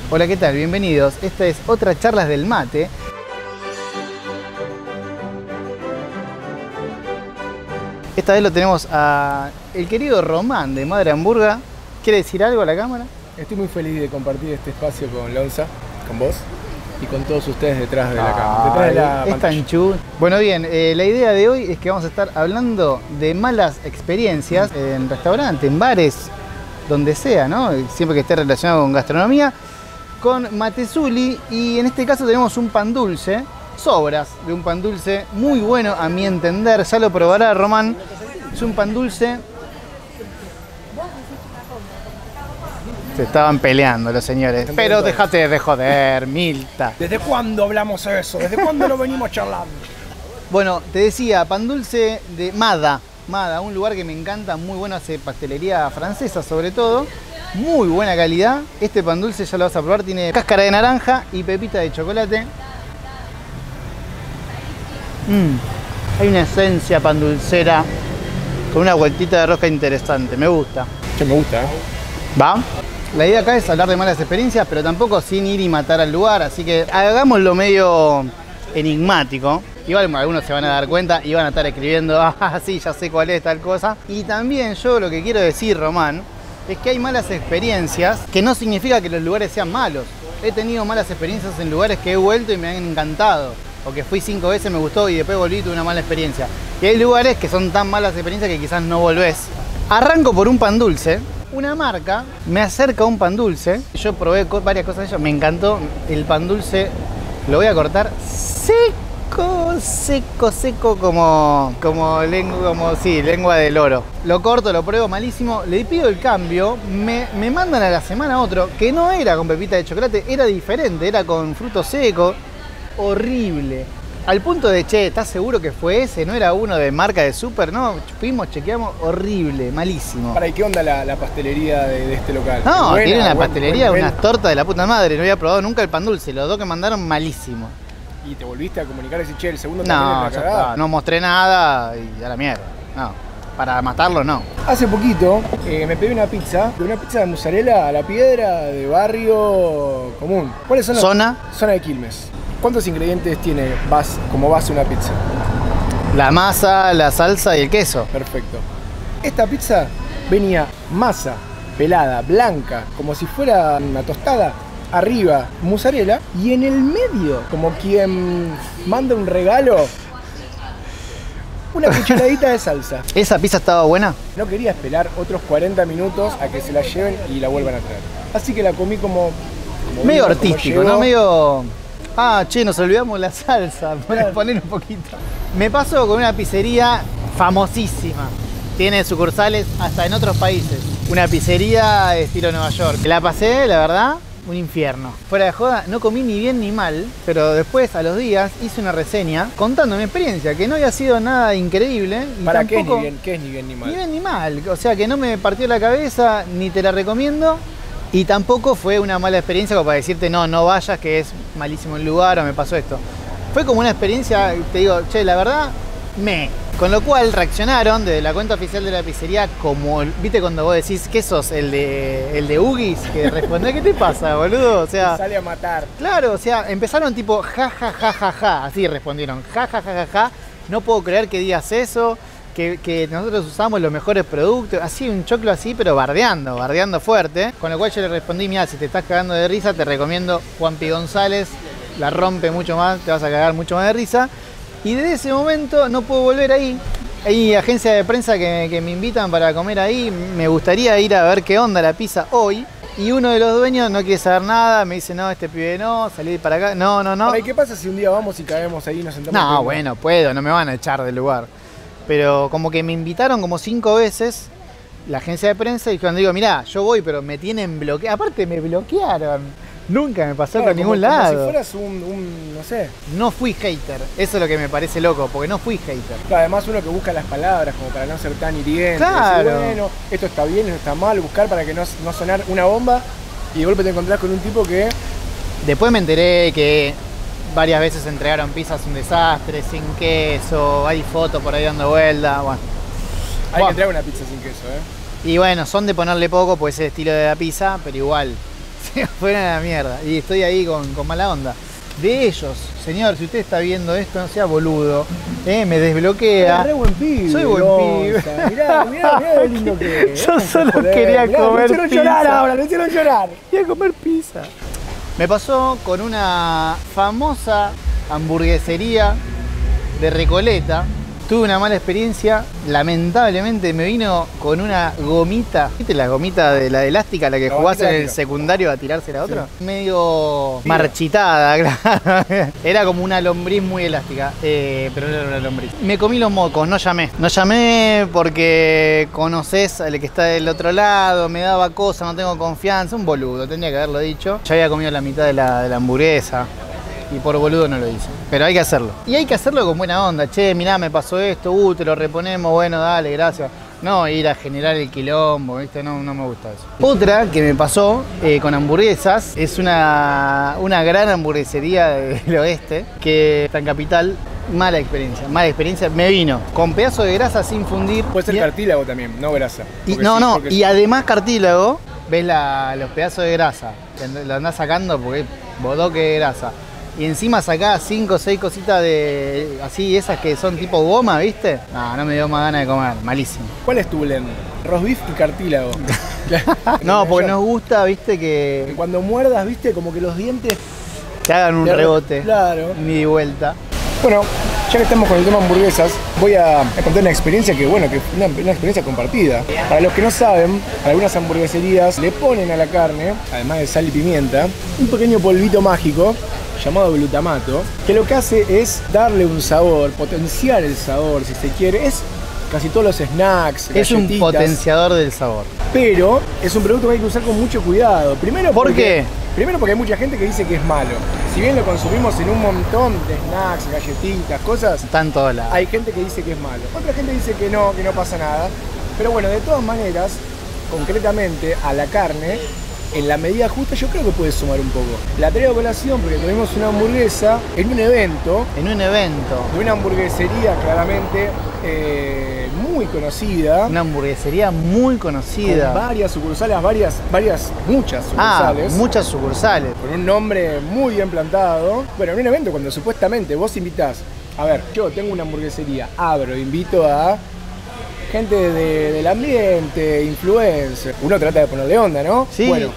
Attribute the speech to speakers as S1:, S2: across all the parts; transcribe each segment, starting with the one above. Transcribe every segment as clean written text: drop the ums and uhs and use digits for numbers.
S1: Hola, ¿qué tal? Bienvenidos. Esta es otra Charlas del Mate. Esta vez lo tenemos a el querido Román de Madre Hamburga. ¿Quiere decir algo a la cámara?
S2: Estoy muy feliz de compartir este espacio con Lonza, con vos y con todos ustedes detrás de la cámara. Detrás de la
S1: es tan chu. Bueno, bien, la idea de hoy es que vamos a estar hablando de malas experiencias en restaurantes, en bares, donde sea, ¿no? Siempre que esté relacionado con gastronomía, con Matezuli, y en este caso tenemos un pan dulce, sobras de un pan dulce muy bueno a mi entender, ya lo probará Román. Es un pan dulce. Se estaban peleando los señores. Pero déjate de joder, Milta.
S2: ¿Desde cuándo hablamos eso? ¿Desde cuándo lo venimos charlando?
S1: Bueno, te decía, pan dulce de Mada. Mada, un lugar que me encanta, muy bueno, hace pastelería francesa sobre todo. Muy buena calidad. Este pan dulce ya lo vas a probar, tiene cáscara de naranja y pepita de chocolate. Hay una esencia pan dulcera con una vueltita de rosca interesante, me gusta.
S2: Que me gusta, ¿eh?
S1: ¿Va? La idea acá es hablar de malas experiencias, pero tampoco sin ir y matar al lugar, así que hagámoslo medio enigmático. Igual algunos se van a dar cuenta y van a estar escribiendo, ah, sí, ya sé cuál es tal cosa. Y también yo lo que quiero decir, Román, es que hay malas experiencias, que no significa que los lugares sean malos. He tenido malas experiencias en lugares que he vuelto y me han encantado. O que fui 5 veces, me gustó y después volví y tuve una mala experiencia. Y hay lugares que son tan malas experiencias que quizás no volvés. Arranco por un pan dulce. Una marca me acerca a un pan dulce. Yo probé varias cosas de ellos. Me encantó el pan dulce. Lo voy a cortar seco como lengua del oro. Lo corto, lo pruebo malísimo. Le pido el cambio. Me mandan a la semana otro que no era con pepita de chocolate. Era diferente. Era con fruto seco. Horrible. Al punto de, che, ¿estás seguro que fue ese? ¿No era uno de marca de súper? No, fuimos, chequeamos, horrible, malísimo.
S2: ¿Para qué onda la pastelería de este local?
S1: No, buena, tiene una pastelería, unas tortas de la puta madre. No había probado nunca el pan dulce. Los dos que mandaron, malísimo.
S2: ¿Y te volviste a comunicar y decir, che, el segundo
S1: no,
S2: también es la cagada?
S1: No mostré nada y a la mierda. No, para matarlo no.
S2: Hace poquito me pedí una pizza de mozzarella a la piedra de barrio común. ¿Cuáles son las? Zona de Quilmes. ¿Cuántos ingredientes tiene como base una pizza?
S1: La masa, la salsa y el queso.
S2: Perfecto. Esta pizza venía masa pelada, blanca, como si fuera una tostada, arriba mozzarella y en el medio, como quien manda un regalo, una cucharadita de salsa.
S1: ¿Esa pizza estaba buena?
S2: No quería esperar otros 40 minutos a que se la lleven y la vuelvan a traer. Así que la comí como
S1: medio artístico, ¿no? Medio... Ah, che, nos olvidamos la salsa. Poner un poquito. Me pasó con una pizzería famosísima. Tiene sucursales hasta en otros países. Una pizzería de estilo Nueva York. La pasé, la verdad, un infierno. Fuera de joda, no comí ni bien ni mal, pero después, a los días, hice una reseña contando mi experiencia, que no había sido nada increíble. Y
S2: ¿para
S1: tampoco...
S2: qué es ni bien ni mal?
S1: Ni bien ni mal. O sea, que no me partió la cabeza, ni te la recomiendo. Y tampoco fue una mala experiencia como para decirte no vayas, que es malísimo el lugar o me pasó esto. Fue como una experiencia, te digo, che, la verdad, Con lo cual reaccionaron desde la cuenta oficial de la pizzería como, viste cuando vos decís, ¿qué sos? El de Ugis, que responde, ¿qué te pasa, boludo? O sea,
S2: sale a matar.
S1: Claro, o sea, empezaron tipo ja, ja, ja, ja, ja, así respondieron, ja, ja, ja, ja, ja, no puedo creer que digas eso. Que nosotros usamos los mejores productos, así un choclo así, pero bardeando fuerte. Con lo cual yo le respondí, mira, si te estás cagando de risa, te recomiendo Juanpi González, la rompe mucho más, te vas a cagar mucho más de risa. Y desde ese momento no puedo volver ahí. Hay agencias de prensa que me invitan para comer ahí, me gustaría ir a ver qué onda la pizza hoy. Y uno de los dueños no quiere saber nada, me dice, no, este pibe no, salí para acá, no.
S2: ¿Y qué pasa si un día vamos y caemos ahí y nos sentamos?
S1: No, bueno, puedo, no me van a echar del lugar. Pero como que me invitaron como 5 veces la agencia de prensa y cuando digo, mirá, yo voy, pero me tienen bloqueado. Aparte me bloquearon. Nunca me pasó por ningún lado.
S2: Como si fueras no sé.
S1: No fui hater. Eso es lo que me parece loco, porque no fui hater.
S2: Claro, además uno que busca las palabras como para no ser tan hiriente.
S1: Claro.
S2: Decir, bueno, esto está bien, esto está mal. Buscar para que no sonar una bomba y de golpe te encontrás con un tipo que...
S1: Después me enteré que varias veces entregaron pizzas un desastre, sin queso, hay fotos por ahí dando vuelta, bueno.
S2: Hay que entregar una pizza sin queso, ¿eh?
S1: Y bueno, son de ponerle poco, pues es el estilo de la pizza, pero igual. Se fueron a la mierda. Y estoy ahí con mala onda. De ellos, señor, si usted está viendo esto, no sea boludo. Me desbloquea.
S2: Re buen pibe.
S1: Soy buen pibe.
S2: Mirá qué lindo que es.
S1: Yo solo quería comer pizza.
S2: Lo hicieron llorar ahora, lo hicieron llorar.
S1: Quería comer pizza. Me pasó con una famosa hamburguesería de Recoleta. Tuve una mala experiencia, lamentablemente me vino con una gomita, ¿viste la gomita de la elástica, la que jugás en el secundario a tirársela a otro? Sí. Medio marchitada, claro. Era como una lombriz muy elástica, pero no era una lombriz. Me comí los mocos, no llamé. No llamé porque conocés al que está del otro lado, me daba cosa, no tengo confianza, un boludo, tendría que haberlo dicho. Ya había comido la mitad de la hamburguesa. Y por boludo no lo hice. Pero hay que hacerlo. Y hay que hacerlo con buena onda. Che, mirá, me pasó esto, te lo reponemos, bueno, dale, gracias. No ir a generar el quilombo, ¿viste? No me gusta eso. Otra que me pasó con hamburguesas es una gran hamburguesería del oeste que está en Capital. Mala experiencia. Me vino con pedazo de grasa sin fundir.
S2: Puede ser cartílago también, no grasa.
S1: Y además cartílago, ves los pedazos de grasa. Lo andás sacando porque es bodoque de grasa. Y encima sacás 5 o 6 cositas de así, esas que son tipo goma, ¿viste? No me dio más ganas de comer, malísimo.
S2: ¿Cuál es tu blend? Roast beef y cartílago.
S1: No, porque nos gusta, ¿viste? Que
S2: cuando muerdas, ¿viste? Como que los dientes
S1: te hagan un rebote.
S2: Claro.
S1: Ni de vuelta.
S2: Bueno, ya que estamos con el tema hamburguesas, voy a contar una experiencia que es una experiencia compartida. Para los que no saben, algunas hamburgueserías le ponen a la carne, además de sal y pimienta, un pequeño polvito mágico llamado glutamato, que lo que hace es darle un sabor, potenciar el sabor, si se quiere. Es casi todos los snacks,
S1: es un potenciador del sabor.
S2: Pero es un producto que hay que usar con mucho cuidado. Primero
S1: ¿Por qué?
S2: Primero porque hay mucha gente que dice que es malo. Si bien lo consumimos en un montón de snacks, galletitas, cosas,
S1: está en todos lados.
S2: Hay gente que dice que es malo. Otra gente dice que no pasa nada. Pero bueno, de todas maneras, concretamente a la carne, en la medida justa yo creo que puede sumar un poco. La traigo a colación porque tuvimos una hamburguesa en un evento. De una hamburguesería claramente muy conocida.
S1: Una hamburguesería muy conocida.
S2: Con varias sucursales, muchas sucursales.
S1: Muchas sucursales.
S2: Con un nombre muy bien plantado. Bueno, en un evento cuando supuestamente vos invitás, a ver, yo tengo una hamburguesería, invito a gente del ambiente, influencer. Uno trata de ponerle onda, ¿no?
S1: Sí.
S2: Bueno,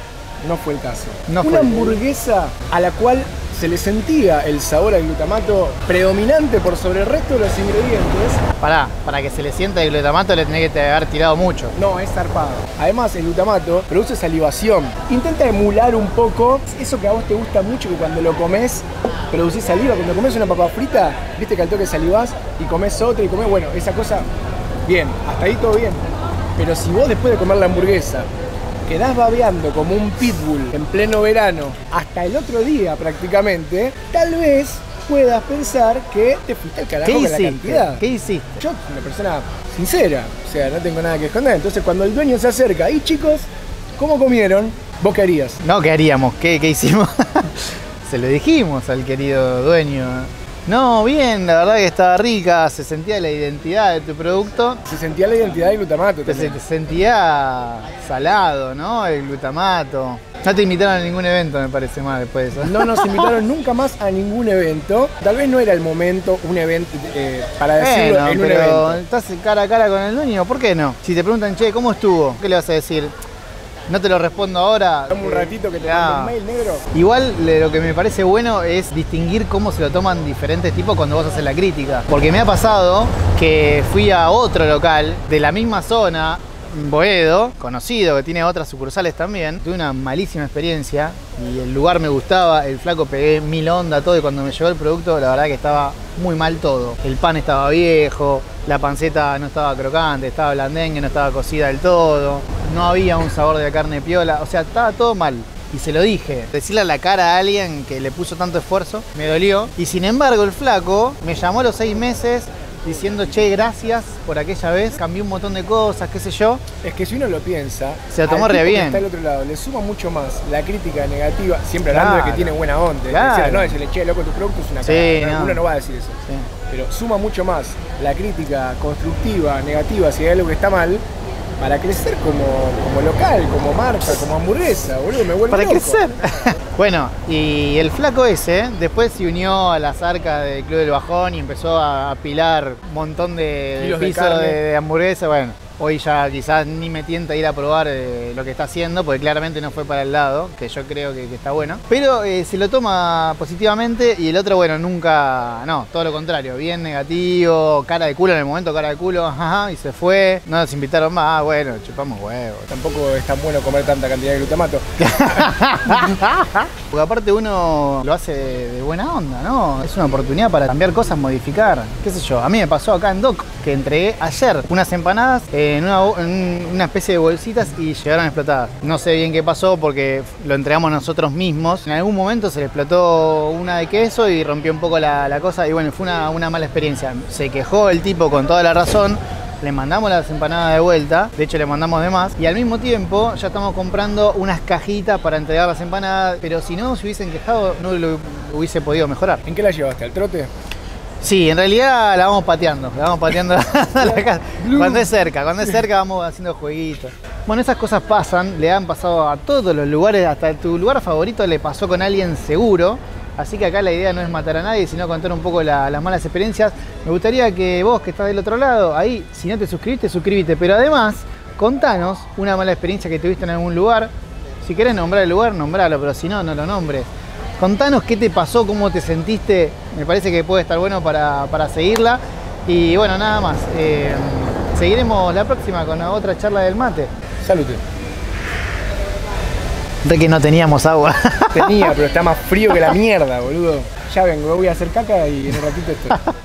S2: no fue el caso. Una hamburguesa a la cual se le sentía el sabor al glutamato predominante por sobre el resto de los ingredientes.
S1: Para que se le sienta el glutamato le tenés que haber tirado mucho.
S2: No, es zarpado. Además, el glutamato produce salivación. Intenta emular un poco eso que a vos te gusta mucho, que cuando lo comés producís saliva. Cuando comés una papa frita, viste que al toque salivás y comés otra y comés, bueno, esa cosa. Bien, hasta ahí todo bien. Pero si vos después de comer la hamburguesa quedás babeando como un pitbull en pleno verano hasta el otro día prácticamente, tal vez puedas pensar que te fuiste al carajo con la cantidad.
S1: ¿Qué hiciste?
S2: Yo soy una persona sincera, o sea, no tengo nada que esconder. Entonces cuando el dueño se acerca, y chicos, ¿cómo comieron? ¿Vos qué harías?
S1: No, ¿qué haríamos? ¿Qué hicimos? Se lo dijimos al querido dueño. No, bien, la verdad que estaba rica, se sentía la identidad de tu producto.
S2: Se sentía la identidad del glutamato también.
S1: Te sentía salado, ¿no? El glutamato. No te invitaron a ningún evento, me parece más después de eso.
S2: No nos invitaron nunca más a ningún evento. Tal vez no era el momento, un evento, para decirlo en un evento.
S1: Pero estás cara a cara con el dueño, ¿por qué no? Si te preguntan, che, ¿cómo estuvo? ¿Qué le vas a decir? No te lo respondo ahora.
S2: Dame un ratito que te mando un mail, negro.
S1: Igual lo que me parece bueno es distinguir cómo se lo toman diferentes tipos cuando vos haces la crítica. Porque me ha pasado que fui a otro local de la misma zona, Boedo, conocido, que tiene otras sucursales también. Tuve una malísima experiencia y el lugar me gustaba, el flaco pegué 1000 onda, todo, y cuando me llegó el producto la verdad que estaba muy mal todo. El pan estaba viejo, la panceta no estaba crocante, estaba blandengue, no estaba cocida del todo, no había un sabor de la carne piola, o sea, estaba todo mal. Y se lo dije, decirle a la cara a alguien que le puso tanto esfuerzo, me dolió. Y sin embargo el flaco me llamó a los 6 meses diciendo, che, gracias por aquella vez, cambié un montón de cosas, qué sé yo.
S2: Es que si uno lo piensa,
S1: se lo tomó re bien.
S2: Está al otro lado, le suma mucho más la crítica negativa, siempre hablando de que tiene buena onda.
S1: Claro.
S2: No, decirle, che, loco, tu producto es una cagada. Uno no va a decir eso. Sí. Pero suma mucho más la crítica constructiva, negativa, si hay algo que está mal, para crecer como local, como marca, como hamburguesa, boludo, me vuelve
S1: Para
S2: loco.
S1: crecer. Bueno, y el flaco ese después se unió a las arcas del Club del Bajón y empezó a apilar un montón de
S2: Kilos de
S1: pisos
S2: carne.
S1: de hamburguesa. Bueno, hoy ya quizás ni me tienta ir a probar lo que está haciendo, porque claramente no fue para el lado, que yo creo que está bueno. Pero se lo toma positivamente y el otro, bueno, nunca, no, todo lo contrario, bien negativo, cara de culo en el momento, cara de culo, ajá, y se fue. No nos invitaron más, bueno, chupamos huevos.
S2: Tampoco es tan bueno comer tanta cantidad de glutamato.
S1: Porque aparte uno lo hace de buena onda, ¿no? Es una oportunidad para cambiar cosas, modificar. ¿Qué sé yo? A mí me pasó acá en Doc que entregué ayer unas empanadas en una especie de bolsitas y llegaron explotadas. No sé bien qué pasó porque lo entregamos nosotros mismos. En algún momento se le explotó una de queso y rompió un poco la cosa y bueno, fue una mala experiencia. Se quejó el tipo con toda la razón. Le mandamos las empanadas de vuelta, de hecho le mandamos de más y al mismo tiempo ya estamos comprando unas cajitas para entregar las empanadas, pero si no se hubiesen quejado no lo hubiese podido mejorar.
S2: ¿En qué la llevaste? ¿Al trote?
S1: Sí, en realidad la vamos pateando a la casa. Cuando es cerca vamos haciendo jueguitos. Bueno, esas cosas pasan, le han pasado a todos los lugares, hasta tu lugar favorito le pasó con alguien seguro. Así que acá la idea no es matar a nadie, sino contar un poco las malas experiencias. Me gustaría que vos, que estás del otro lado, ahí, si no te suscribiste, suscríbete. Pero además, contanos una mala experiencia que tuviste en algún lugar. Si querés nombrar el lugar, nombralo, pero si no, no lo nombres. Contanos qué te pasó, cómo te sentiste. Me parece que puede estar bueno para seguirla. Y bueno, nada más. Seguiremos la próxima con otra charla del mate.
S2: Salute.
S1: De que no teníamos agua.
S2: Tenía, pero está más frío que la mierda, boludo. Ya vengo, voy a hacer caca y en un ratito estoy.